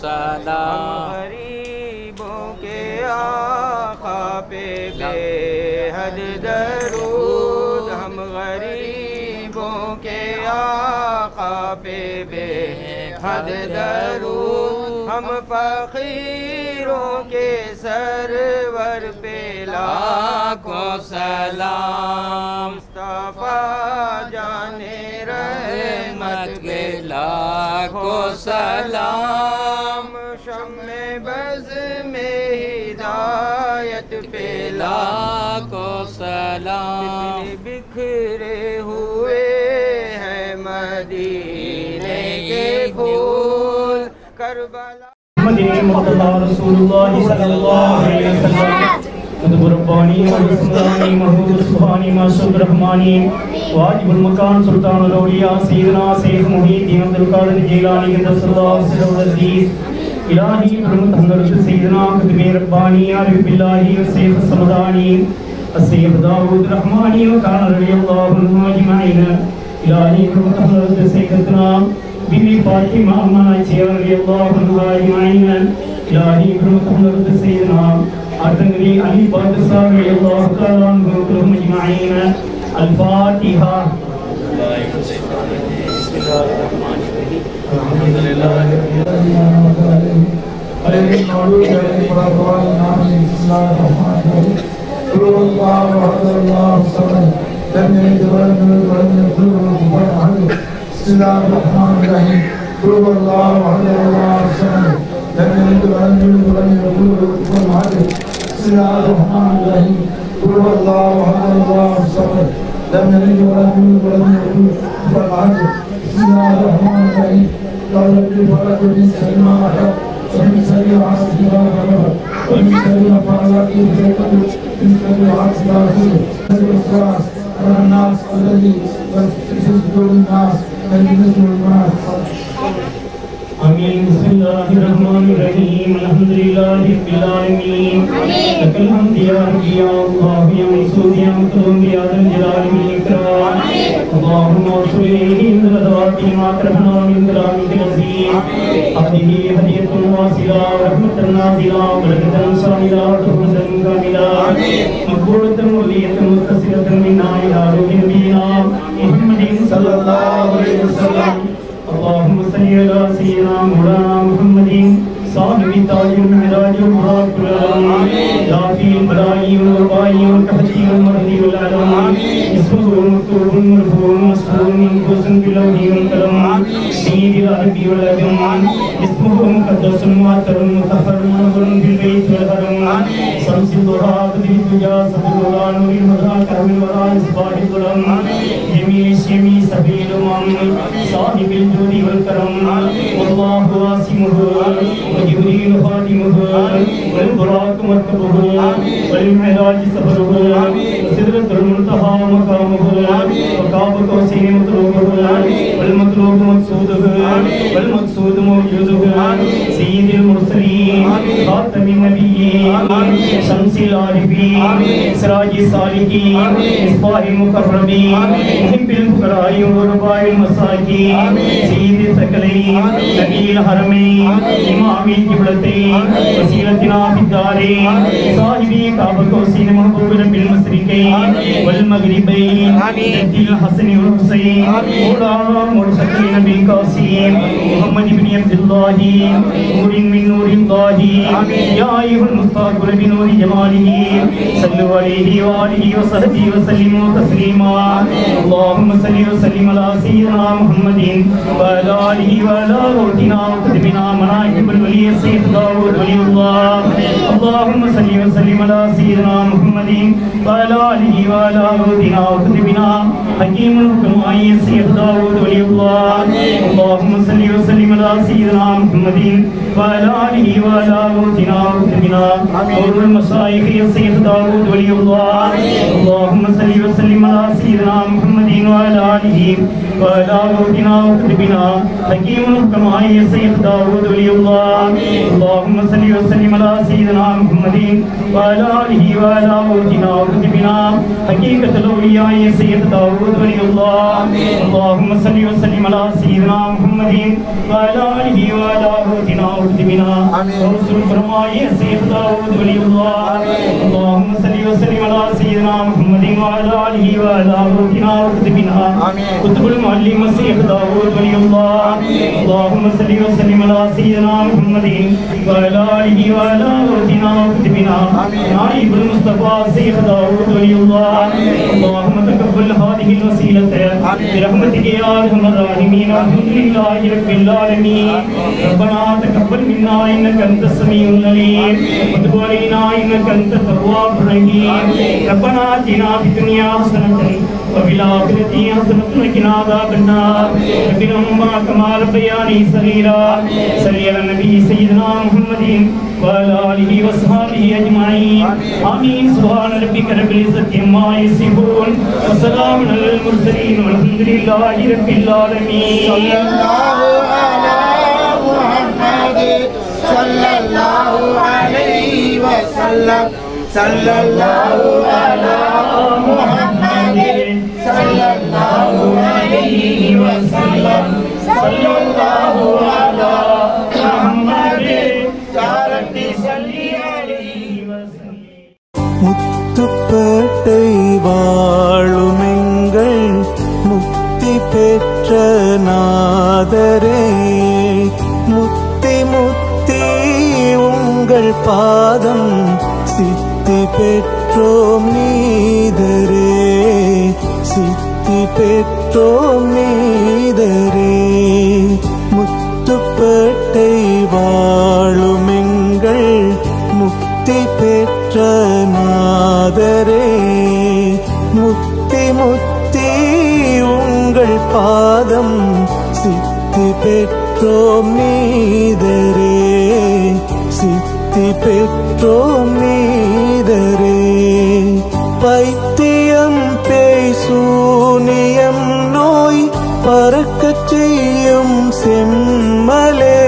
सलाम। गरीबों के आका पे बेहद दरूद, हम गरीबों के आका पे बेहद दरूद, हम फकीरों के सरवर पे लाखों सलाम। मुस्तफा जाने रहमत के लाखों सलाम, शम्मे बज़ में हिदायत पे लाखों सलाम। बिखरे हुए हैं मदीने के फूल, करबला मदीने मुर्तज़ा रसूलुल्लाह सल्लल्लाहु अलैहि वसल्लम, रब्बानी व रसूलानी महबूब सुभानी माशूक़ रहमानी वाजिबुल मकान सुल्तानुल औलिया सय्यदना शेख मुहीद्दीन अब्दुल कादिर जिलानी क़द्दसल्लाहु सिर्रहुल अज़ीज़, इलाही हुर्मत हज़रत सय्यदना क़ुतुब रब्बानी आरिफ़ बिल्लाही व शेख समदानी शेख दाऊद रहमानी व कान रज़ियल्लाहु अन्हुम अजमईन, इलाही हुर्मत हज़रत सय्यदना बीबी फातिमा अम्मा आयशा रज़ियल्लाहु अन्हा अजमईन, इलाही हुर्मत हज़रत सय्यदना अतंगरी अली बादशाह रज़ियल्लाहु तआला अन्हु अजमईन। अल-फातिहा। لم يلد ولم يولد ولم يكن له كفوا احد. بسم الله الرحمن الرحيم. قال ربي فلك من شر ما خلق ومن شر حاسد اذا حسد ومن شر النفاثات في العقد ومن شر حاسد اذا حسد. الوسواس والناس الذي يوسوس في صدور الناس من الجنة والناس. आमीन। बिस्मिल्लाहिर्रहमानिर्रहीम। अल्हम्दुलिल्लाहि रब्बिल आलमीन। लकल हम्द या रब्बी या अल्लाह या मसूद या मुकरम या ज़ल जलाल वल इकराम। अल्लाहुम्मा सल्ली अला ज़ाति मा करहना मिन कलामिक अज़ीम। अब्दिही हदियतुन वासिला व रहमतुन नाज़िला व बरकतुन शामिला व तुहज़न कामिला। मक़बूलतुन वलियतुन मुस्तसिलतुन मिन्ना इला रूहि नबीना मुहम्मदिन सल्लल्लाहु अलैहि वसल्लम। اللهم صل على سيدنا مولانا محمد صاحب تاج المعراج والبراق والعلم دافع البلاء والوباء والقحط والمرض والعلم اسمه مكتوب مرفوع مسطور منقوص باللوح والقلم سيد العرب والعجم اسمه مقدس معطر مطهر منور في البيت والحرم شمس الضحى بدر الدجى صدر الولا نور الهدى كرم الورى اصباح الظلم جميل الشمي سبيل الامم صاحب الجود والكرم والله واسمه وجبريل خادمه والبراق مركبه والمعراج سفره وسدرة المنتهى مقامه وقاب قوسين مطلوبه والمطلوب مقصوده والمقصود موجوده سيد المرسلين خاتم النبيين شمس العارفين سراج الصالحين مصباح المقربين محب الفقراء ورباء المساكين سيد الثقلين نبي الحرمين إمام القبلتين وسيلتنا في الدارين صاحبي كعب قوسين محبوبنا بالمشرقين والمغربين جد الحسن والحسين مولانا مرتقين بالقاسم محمد بن عبد الله نور من نور الله يا أيها المستغفر بنور جماله صلوا عليه وآله وصحبه وسلموا تسليما. اللهم صل وسلم على سيدنا محمد وعلى آله وعلى روحنا وكتبنا مناقب الولي السيد داود ولي الله. اللهم صل وسلم على سيدنا محمد وعلى آله وعلى روحنا وكتبنا حكيم الحكم السيد داود ولي الله. اللهم صل وسلم على سيدنا محمد وعلى آله وعلى روحنا وكتبنا نور المشايخ السيد داود ولي الله. اللهم صل وسلم على سيدنا محمد وعلى آله وعلى موتنا وكتبنا حكيم الحكماء الشيخ داود ولي الله. اللهم صل وسلم على سيدنا محمد وعلى آله وعلى موتنا وكتبنا حقيقة الأولياء الشيخ داود ولي الله. اللهم صل وسلم على سيدنا محمد وعلى آله وعلى موتنا وكتبنا ورسول الفرماء الشيخ داود ولي الله. اللهم صل وسلم على سيدنا محمد وعلى آله وعلى موتنا وكتبنا كتب المعلم الشيخ داود ولي الله. اللهم صل وسلم على سيدنا محمد وعلى آله وعلى موتنا وكتبنا نائب المصطفى الشيخ داود ولي الله. اللهم تقبل هذه الوسيلة برحمتك يا أرحم الراحمين. الحمد لله رب العالمين. ربنا تقبل منا إنك أنت السميع العليم وتب علينا إنك أنت التواب الرحيم. ربنا آتنا في الدنيا حسنة وفي الآخرة حسنة وقنا عذاب النار. رب ارحمهما كما ربياني صغيرا. صل على النبي سيدنا محمد وعلى آله وصحبه أجمعين. آمين. سبحان ربك رب العزة عما يصفون وسلام على المرسلين والحمد لله رب العالمين. صلى الله على محمد صلى الله عليه وسلم. صلى الله على محمد صلى الله عليه وسلم. صلى الله على محمد يا ربي صل عليه وسلم. முத்துப்பேட்டை வாழுமெங்கள் முக்தி பெற்ற நாதரே, முத்தி முத்தி உங்கள் பாதம் சித்தி பெற்றோம் நீதரே, சித்தி பெற்றோம் நீதரே. முத்துப்பேட்டை வாழுமெங்கள் முக்தி பெற்ற நாதரே, முத்தி முத்தி உங்கள் பாதம் சித்தி பெற்றோம் நீதரே, சித்தி பெற்றோம் நீதரே. பைத்தியம் பேய் சூனியம் நோய் பறக்கச் செய்யும் செம்மலே,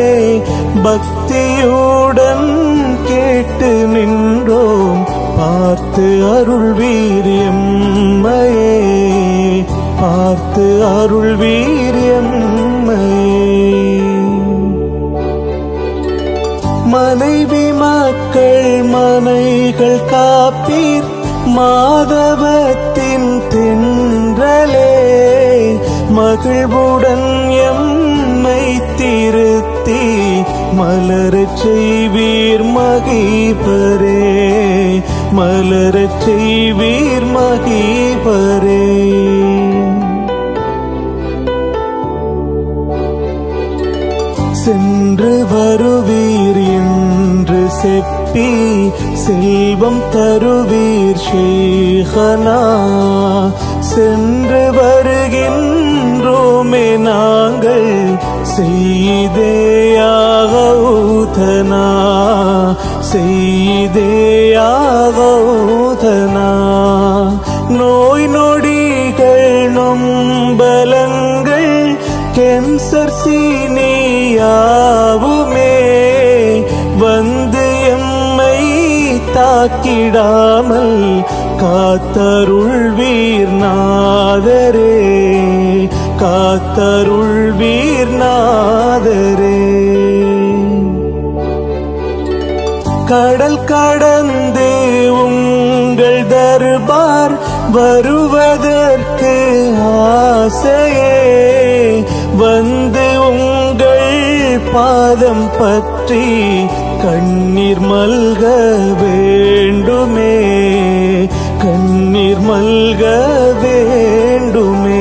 பக்தியுடன் கேட்டு நின்றோம் பார்த்து அருள் வீரியம்மையே, பார்த்து அருள் வீரியம்மையே. மனைவி மக்கள் மனைகள் காப்பீர் மாதவத்தின் தென்றலே, மகிழ்வுடன் எம்மை திருத்தி மலரச் செய்வீர் மகிபரே, மலரச் செய்வீர் மகிபரே. சென்று வருவீர் என்று செப்பி செல்வம் தருவீர் ஷேഖனா, சென்று வருகின்றோமே நாங்கள் செய்தேயாகவுதனா, செய்தேயாகவுதனா. நோய் நொடிகள் நொம்பலங்கள் கேன்சர் சீனியாவுமே வந்து எம்மை தாக்கிடாமல் காத்தருள் வீர் நாதரே, காத்தருள் வீர் நாதரே. கடல் கடந்து உங்கள் தர்பார் வருவதற்கு ஆசையே, வந்து உங்கள் பாதம் பற்றி கண்ணீர் மல்க வேண்டுமே, கண்ணீர் மல்க வேண்டுமே.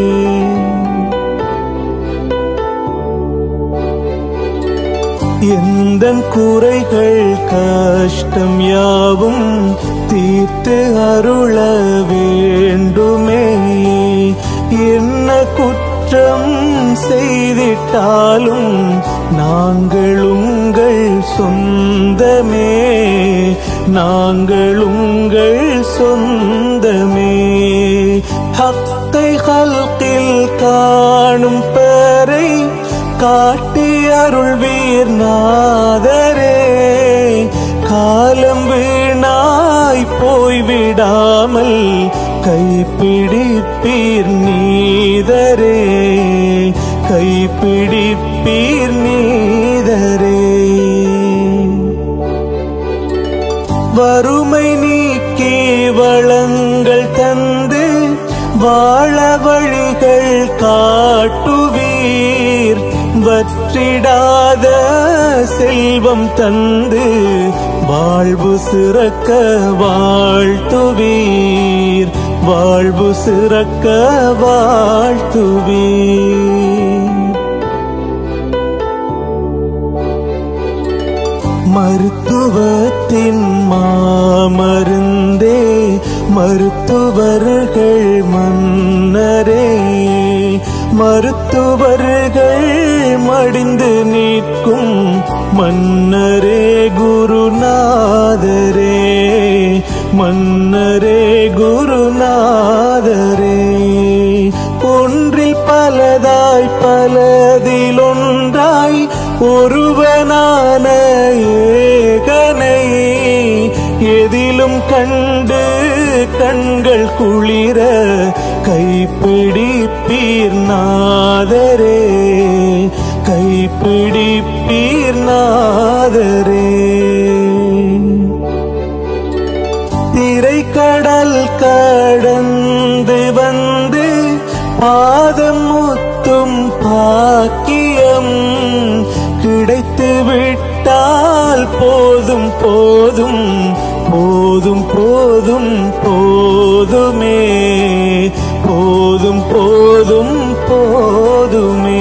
எந்தன் குறைகள் கஷ்டம் யாவும் தீர்த்து அருள வேண்டுமே, என்ன குற்றம் செய்திட்டாலும் நாங்கள் உங்கள் சொந்தமே, நாங்கள் உங்கள் சொந்தமே. ஹக்கை ஹல்கில் காணும் பெறை காட்டி அருள்வீர் நாதரே. காலம் வீணாய் போய்விடாமல் கைப்பிடிப்பீர் நீதரே, கைப்பிடிப்பீர் நீதரே. வறுமை நீக்கி வளங்கள் தந்து வாழ வழிகள் காட்டுவீர். வற்றிடாத செல்வம் தந்து வாழ்வு சிறக்க வாழ்த்துவீர், வாழ்வு சிறக்க வாழ்த்துவீர். மருத்துவத்தின் மாமருந்தே மருத்துவர்கள் மன்னரே. மருத்துவர்கள் மடிந்து நிற்கும் மன்னரே குருநாதரே, மன்னரே குருநாதரே. ஒன்றில் பலதாய் பலதில் ஒன்றாய் ஒருவனான ஏகனை எதிலும் கண்டு கண்கள் குளிர கைப்பிடிப்பீர் நாதரே, கைப்பிடிப்பீர் நாதரே. திரைக்கடல் கடந்து வந்து பாதம் முத்தும் பாக்கியம் கிடைத்து விட்டால் போதும் போதும் போதும் போதும் போதுமே, போதும் போதும் போதுமே.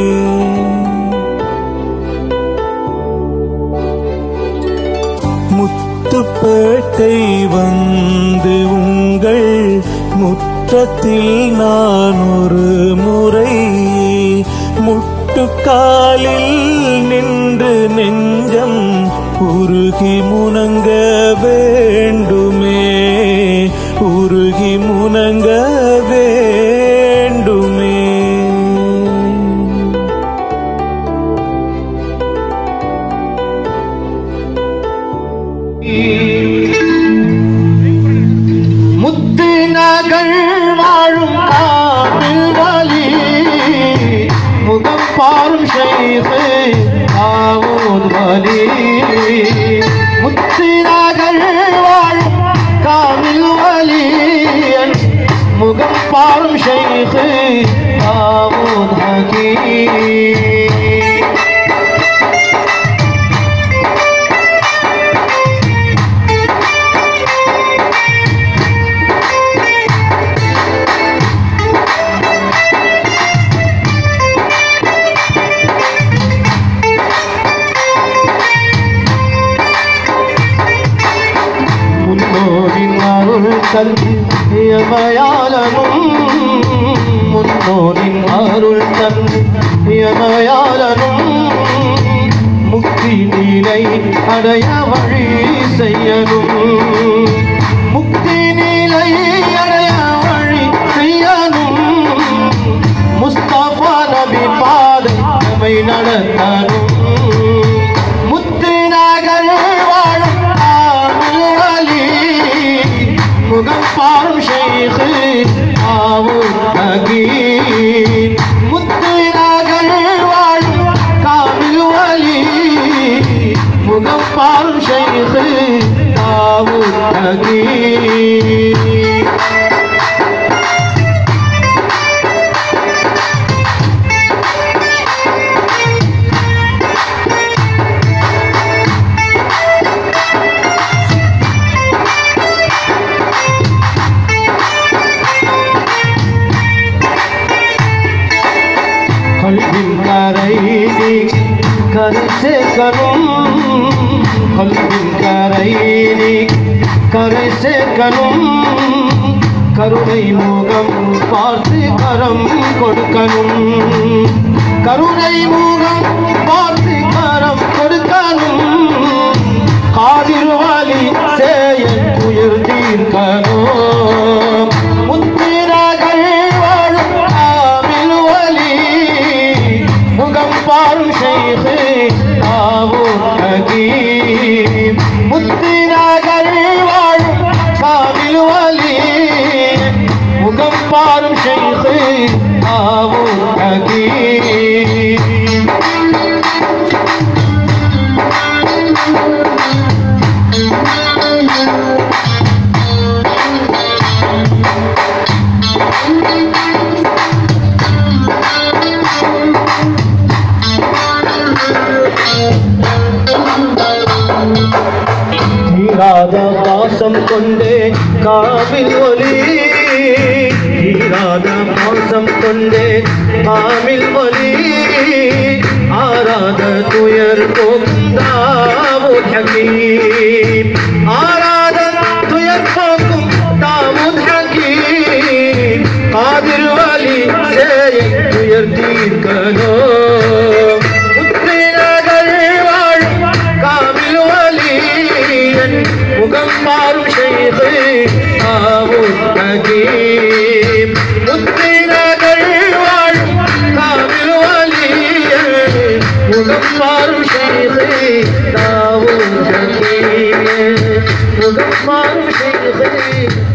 முத்துப்பேட்டை வந்து உங்கள் முற்றத்தில் நான் ஒரு முறை முட்டுக்காலில் நின்று நெஞ்சம் உருகி முனங்க வேண்டுமே, உருகி முனங்க வேண்டுமே. முத்து நகர் வாழும் காவில் வலி முகம் பாரும் ஷைഖ് தாவூத் வலி. முத்து நகர் வாழும் காவில் வலி முகம் பாரும் ஷைഖ് தாவூத் ஹகீம். யமயாலனும் முன்னோரின் அருள் தன் யமயாலனும் முக்தி நிலை அடைய வழி செய்யணும், முக்தி நிலை அடைய வழி செய்யணும். முஸ்தபா நபி பாதை நம்மை நடத்தணும். முத்து நகர் வாழும் வலி முகம் பாரும் ஷைഖ് தாவூத் ஹகீம். முத்து நகர் வாழும் காமில் வலி முகம் பாரும் ஷைഖ് தாவூத் ஹகீம். கல்வின் கரையிலே கரை சேர்க்கணும், கல்வின் கரையிலே கரை சேர்க்கணும். கருணை முகம் பார்த்து கரம் கொடுக்கணும், கருணை முகம் பார்த்து கரம் கொடுக்கணும். காதில் வலி செயல் உயிர் தீர்க்கணும். முத்திரகள் வாழும் காமில் फारूक शेख दाऊद हकीम। தீராத பாசம் கொண்டே காமில் ஒலி, தீராத பாசம் கொண்டே காமில் ஒலி, ஆராத துயர் போக்கும் தாவூத் ஹக்கீம், ஆராத துயர் போக்கும் தாவூத் ஹக்கீம், காதிர் வலி से துயர் தீர்க்கனோ முகம் பாரும் ஷைഖ் தாவூத் ஹக்கீம், முத்திரகள் வாழும் காமில் வலியர், முகம் பாரும் ஷைഖ் தாவூத் ஹக்கீம், முகம் பாரும் ஷைഖ்